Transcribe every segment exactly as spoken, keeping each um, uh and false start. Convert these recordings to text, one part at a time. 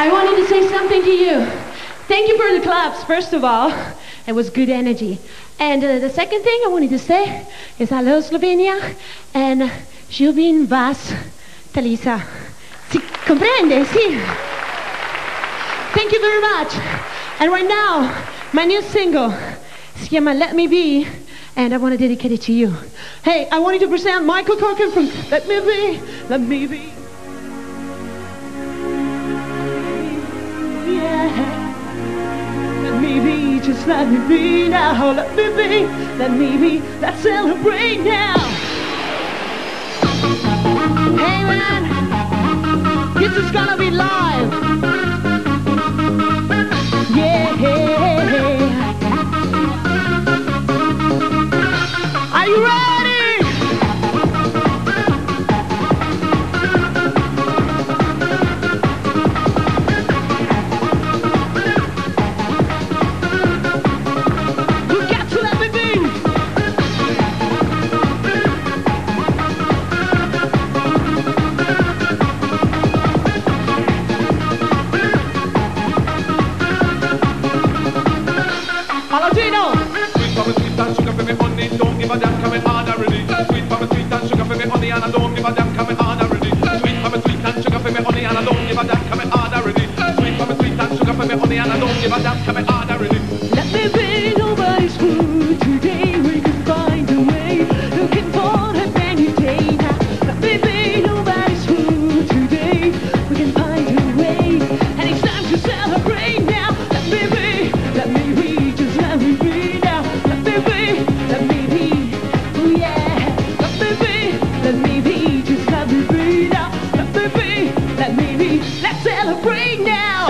I wanted to say something to you. Thank you for the claps, first of all. It was good energy. And uh, the second thing I wanted to say is I love Slovenia and Ljubim vas, Talisa. Si comprende, si. Thank you very much. And right now, my new single, se llama Let Me Be, and I want to dedicate it to you. Hey, I wanted to present Michael Corkin from Let Me Be, Let Me Be. Yeah. Let me be, just let me be now. Let me be, let me be, let's celebrate now. Hey man, this is gonna be live. Yeah. Are you ready? Don't give a damn, come and hard already. Sweet for me, sweet and sugar for me honey, and I don't give a damn, come and hard already. Sweet for me, sweet and sugar for me honey, and I don't give a damn, come and hard already. Sweet for me, sweet and sugar for me honey, and I don't give a damn, come and hard already. Let me be nobody's food today. We can find a way, looking for a brand new day now. Let me be nobody's food today. We can find a way, and it's time to celebrate now. Let me be, let me be, just let me be now. Let me be, let me be, oh yeah. Let me be, let me be, just let me be now. Let me be, let me be, let's celebrate now.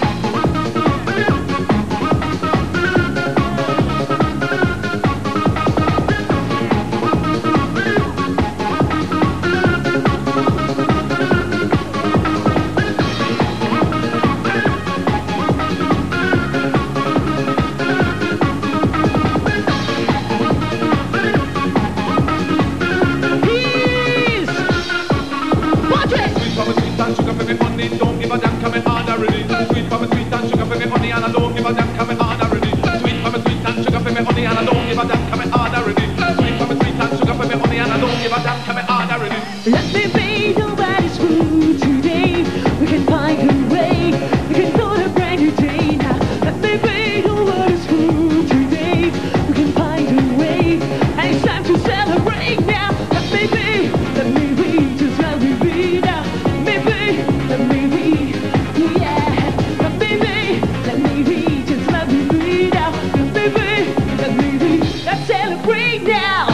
Don't give a damn, come and hard already. Sweet for me, sweet and sugar for me honey, and I don't give a damn, come and hard already. Sweet for me, sweet and sugar for me honey, and I don't give a damn, come and hard already. Sweet for me, sweet and sugar for me honey, and I don't give a damn, come and hard already. Let me be nobody's food today. We can find a way. We can go to a brand new day now. Let me be nobody's food today. We can find a way, and it's time to celebrate now. Let me be, let me be, just let me be now. Let me be, let me be, yeah. Let me be, let me be, just let me be now. Let me be, let me be, let's celebrate now.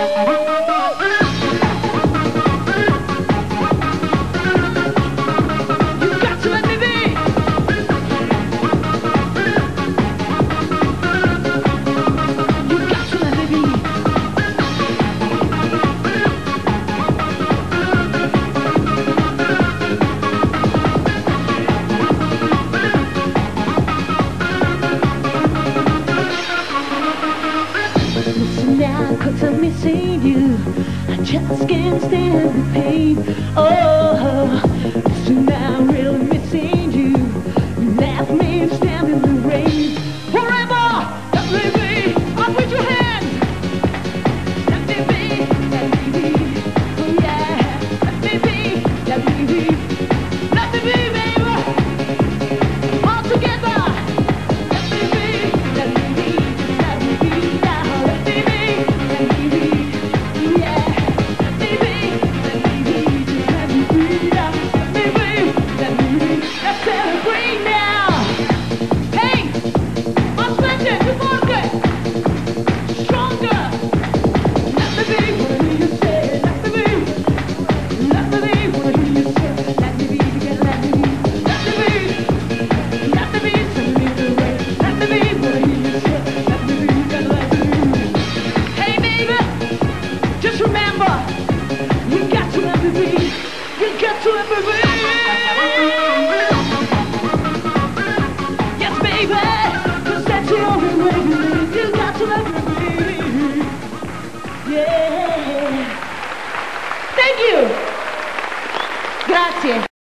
Now, cause I'm missing you, I just can't stand the pain. Oh, listen now.